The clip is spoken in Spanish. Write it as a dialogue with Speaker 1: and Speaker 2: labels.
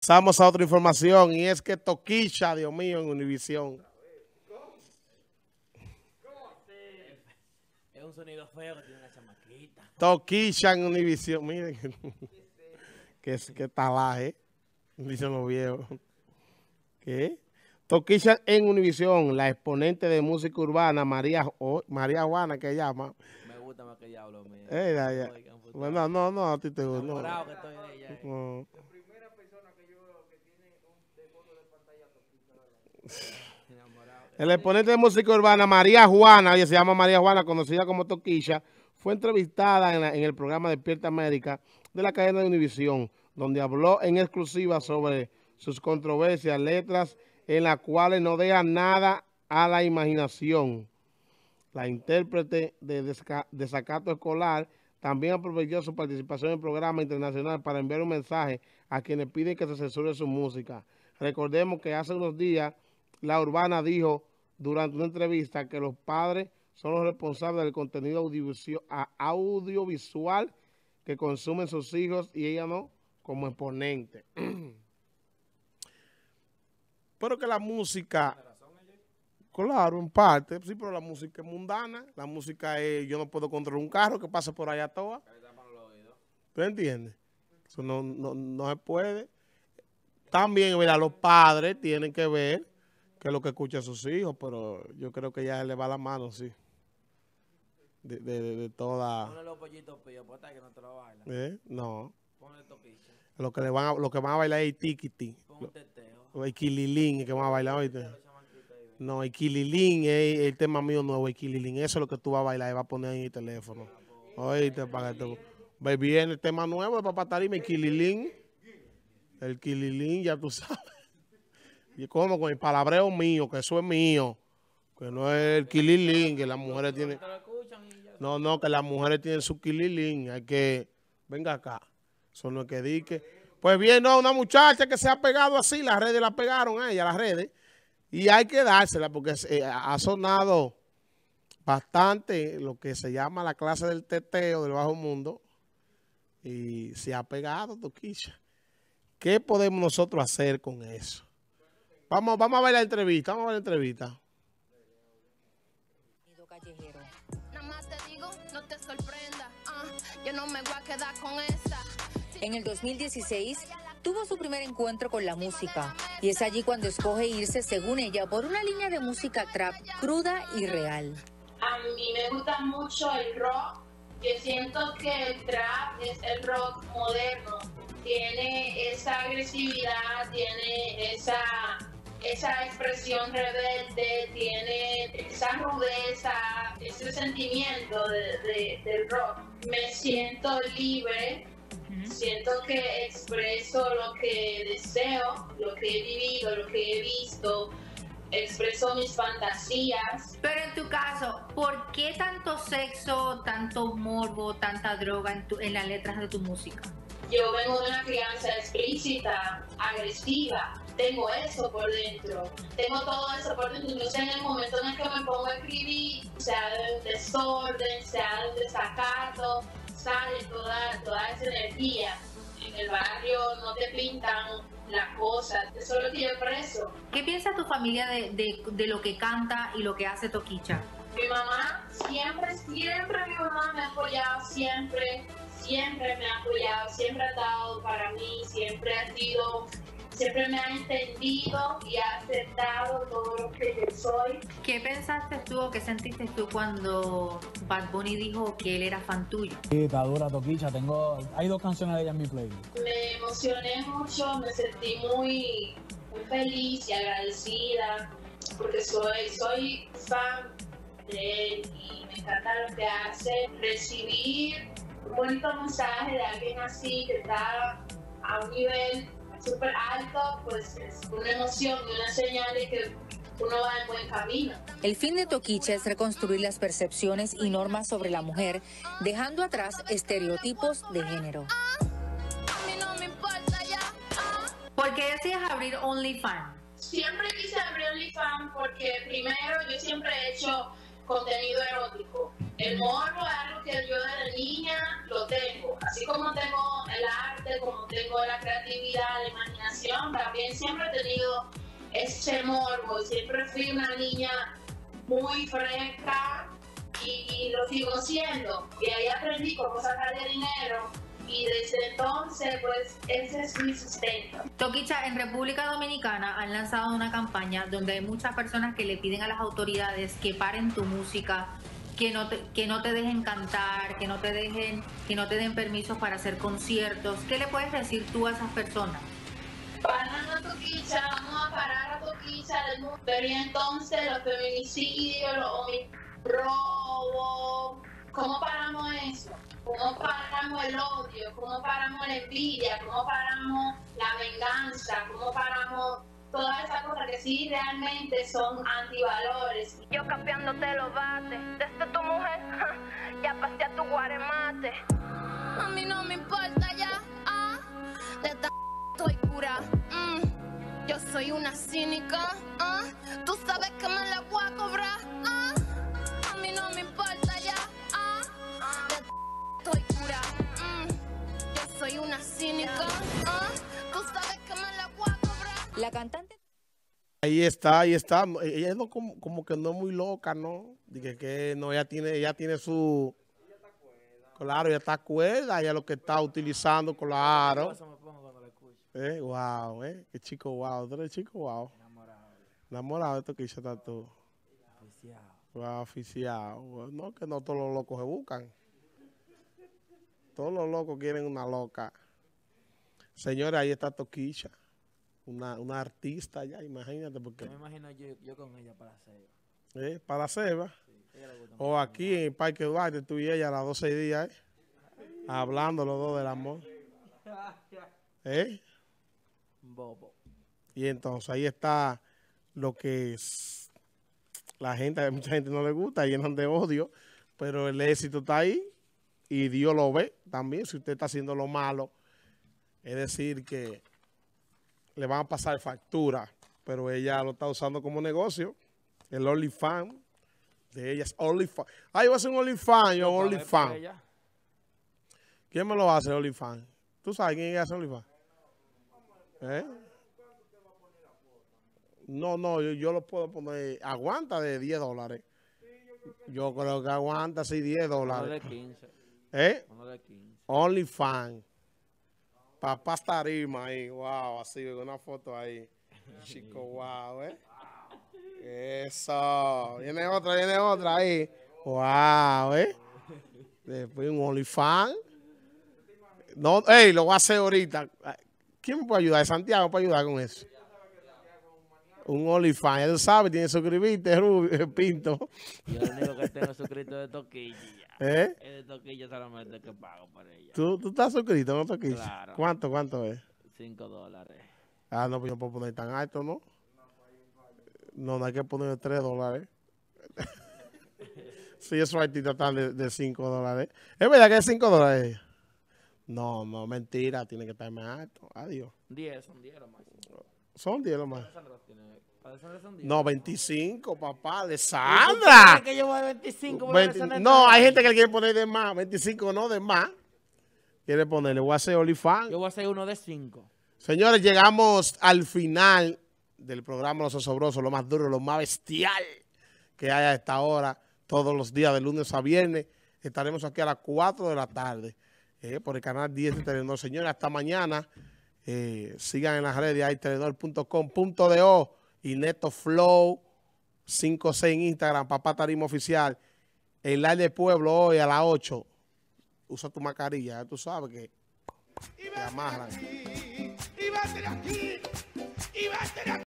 Speaker 1: Pasamos a otra información y es que Toquilla, Dios mío, en Univisión.
Speaker 2: Es un sonido feo que tiene una chamaquita.
Speaker 1: Toquilla en Univisión, miren. que talaje. Dicen los viejos. ¿Qué? Toquilla en Univisión, la exponente de música urbana, María Juana, que llama.
Speaker 2: Me gusta más que diablo mío.
Speaker 1: Bueno, no, a ti te gusta.
Speaker 2: Enamorado que estoy de ella.
Speaker 1: No.
Speaker 3: La primera persona que yo veo que tiene de fondo de pantalla Toquilla.
Speaker 2: Enamorado.
Speaker 1: El exponente de música urbana, María Juana, ella se llama María Juana, conocida como Toquilla, fue entrevistada en el programa Despierta América de la cadena de Univisión, donde habló en exclusiva sobre sus controversias, letras en las cuales no deja nada a la imaginación. La intérprete de Desacato Escolar también aprovechó su participación en el programa internacional para enviar un mensaje a quienes piden que se censure su música. Recordemos que hace unos días la Urbana dijo durante una entrevista que los padres son los responsables del contenido audiovisual que consumen sus hijos y ella no, como exponente. Pero que la música, claro, en parte, sí, pero la música es mundana. La música es, yo no puedo controlar un carro que pase por allá toda. ¿Tú entiendes? Eso no se puede. También, mira, los padres tienen que ver que es lo que escuchan sus hijos, pero yo creo que ya le va la mano, sí. De toda...
Speaker 2: Ponle los pollitos píos, pues que no te lo bailan.
Speaker 1: No.
Speaker 2: Ponle Toquilla.
Speaker 1: Lo que van a bailar es el tiquiti.
Speaker 2: Pon un teteo.
Speaker 1: El Kililín, el que van a bailar, ¿oíste? No, el Kililín es el tema mío nuevo, el Kililín. Eso es lo que tú vas a bailar y vas a poner ahí en el teléfono. Oíste, para que tú... Viene el tema nuevo de Papá Tarima, el Kililín. El Kililín, ya tú sabes. Y como con el palabreo mío, que eso es mío. Que no es el Kililín, que las mujeres tienen... No, que las mujeres tienen su Kililín. Hay que... Venga acá. Eso no es que dique. Pues bien, no, una muchacha que se ha pegado así, las redes la pegaron a ella, las redes. Y hay que dársela porque ha sonado bastante lo que se llama la clase del teteo del bajo mundo. Y se ha pegado, Toquilla. ¿Qué podemos nosotros hacer con eso? Vamos a ver la entrevista,
Speaker 4: Callejero. Nada más te digo, no te sorprenda. Yo no me voy a quedar con esta.
Speaker 5: En el 2016 tuvo su primer encuentro con la música y es allí cuando escoge irse, según ella, por una línea de música trap cruda y real.
Speaker 6: A mí me gusta mucho el rock. Yo siento que el trap es el rock moderno. Tiene esa agresividad, tiene esa expresión rebelde, tiene esa rudeza, ese sentimiento del rock. Me siento libre, siento que expreso lo que deseo, lo que he vivido, lo que he visto, expreso mis fantasías.
Speaker 7: Pero en tu caso, ¿por qué tanto sexo, tanto morbo, tanta droga en las letras de tu música?
Speaker 6: Yo vengo de una crianza explícita, agresiva. Tengo eso por dentro, tengo todo eso por dentro, entonces en el momento en el que me pongo a escribir, sea de un desorden, sea de un desacato, sale toda esa energía. En el barrio no te pintan las cosas, eso es lo que yo expreso.
Speaker 7: ¿Qué piensa tu familia de lo que canta y lo que hace Toquilla?
Speaker 6: Mi mamá siempre mi mamá me ha apoyado, siempre me ha apoyado, siempre ha estado para mí, siempre me ha entendido y ha aceptado todo lo que yo soy.
Speaker 7: ¿Qué pensaste tú o qué sentiste tú cuando Bad Bunny dijo que él era fan tuyo?
Speaker 8: Sí, está dura Toquilla, hay 2 canciones de ella en mi playlist.
Speaker 6: Me emocioné mucho, me sentí muy feliz y agradecida porque soy fan de él y me encanta lo que hace. Recibir un bonito mensaje de alguien así que está a un nivel súper alto, pues es una emoción y una señal de que uno va en buen camino.
Speaker 5: El fin de Toquilla es reconstruir las percepciones y normas sobre la mujer, dejando atrás estereotipos de género.
Speaker 4: A mí no me importa ya.
Speaker 7: ¿Por qué decías abrir OnlyFans?
Speaker 6: Siempre quise abrir OnlyFans porque primero yo siempre he hecho contenido erótico. El morbo es algo que yo desde niña lo tengo. Así como tengo el arte, como tengo la creatividad, la imaginación, también siempre he tenido ese morbo, siempre fui una niña muy fresca y lo sigo siendo. Y ahí aprendí cómo sacar de dinero y desde entonces pues ese es mi sustento.
Speaker 7: Toquicha, en República Dominicana han lanzado una campaña donde hay muchas personas que le piden a las autoridades que paren tu música, que no te dejen cantar, que no te den permisos para hacer conciertos. ¿Qué le puedes decir tú a esas personas?
Speaker 6: Paran a Toquicha, vamos a parar a Toquicha del mundo. Pero y entonces los feminicidios, los robos, ¿cómo paramos eso? ¿Cómo paramos el odio? ¿Cómo paramos la envidia? ¿Cómo paramos la venganza? ¿Cómo paramos todas esas cosas que sí realmente son antivalores?
Speaker 4: Yo cambiándote los bates, desde tu mujer, ya pasé a tu guaremate. A mí no me importa ya, de esta estoy cura. Yo soy una cínica, tú sabes que me la voy a cobrar. A mí no me importa ya, de esta estoy cura. Yo soy una cínica, tú sabes que me la voy a cobrar.
Speaker 5: La cantante...
Speaker 1: Ahí está. Ella no como que no es muy loca, ¿no? Dije que no, ella tiene su... Claro, ella está cuerda, ella lo que está utilizando, claro.
Speaker 2: Eso me pongo cuando lo escucho.
Speaker 1: Wow, qué chico wow, tú eres chico wow. Enamorado de esto que hizo tú.
Speaker 2: Oficial.
Speaker 1: Wow, oficial. No, que no todos los locos se buscan. Todos los locos quieren una loca. Señores, ahí está Toquicha. Una artista ya, imagínate porque.
Speaker 2: Yo me imagino yo con ella para hacer.
Speaker 1: Para la ceba.
Speaker 2: Sí, ella le gusta
Speaker 1: O
Speaker 2: mucho.
Speaker 1: aquí en el Parque Duarte, tú y ella a las 12 días, hablando los dos del amor.
Speaker 2: Bobo.
Speaker 1: Y entonces ahí está lo que es la gente, a mucha gente no le gusta, llenan de odio, pero el éxito está ahí y Dios lo ve también. Si usted está haciendo lo malo, es decir que le van a pasar factura, pero ella lo está usando como negocio. El OnlyFans de ella es OnlyFans. Yo voy a hacer un OnlyFans, yo OnlyFans. ¿Quién me lo hace el OnlyFans? ¿Tú sabes quién hace OnlyFans? No, yo lo puedo poner, aguanta de $10. Yo creo que aguanta, sí, $10.
Speaker 2: Uno de 15. Uno de 15.
Speaker 1: OnlyFans. Papá tarima ahí, wow, así, una foto ahí. Chico, wow, Eso. Viene otra ahí. Wow, Después un OnlyFans. No, lo voy a hacer ahorita. ¿Quién me puede ayudar? Santiago me puede ayudar con eso. Un OnlyFans, ya tú sabes, tienes que suscribirte, Pinto.
Speaker 2: Yo lo único que tengo suscrito de Toquilla. Es de Toquilla solamente que pago por ella.
Speaker 1: ¿Tú estás suscrito, no Toquilla?
Speaker 2: Claro.
Speaker 1: ¿Cuánto es?
Speaker 2: $5.
Speaker 1: No, pues yo no puedo poner tan alto, ¿no? No hay que poner $3. Sí, esos artistas están de $5. ¿Es verdad que es $5? No, mentira, tiene que estar más alto. Adiós.
Speaker 2: 10, son 10 lo máximo.
Speaker 1: Son 10 lo más.
Speaker 2: Para Alessandra son 10.
Speaker 1: No, 25, papá. ¡Alessandra!
Speaker 2: ¿Que yo voy a 25?
Speaker 1: No, hay gente que le quiere poner de más. 25 no, de más. Quiere ponerle, voy a hacer OnlyFans.
Speaker 2: Yo voy a hacer uno de 5.
Speaker 1: Señores, llegamos al final del programa Los Osobrosos, lo más duro, lo más bestial que hay a esta hora, todos los días, de lunes a viernes. Estaremos aquí a las 4 de la tarde por el canal 10 de Telenor. Señores, hasta mañana. Sigan en las redes, hay telenor.com.do y Neto Flow 56 en Instagram, Papá Tarima Oficial. El live del pueblo hoy a las 8. Usa tu mascarilla, tú sabes que te amarran.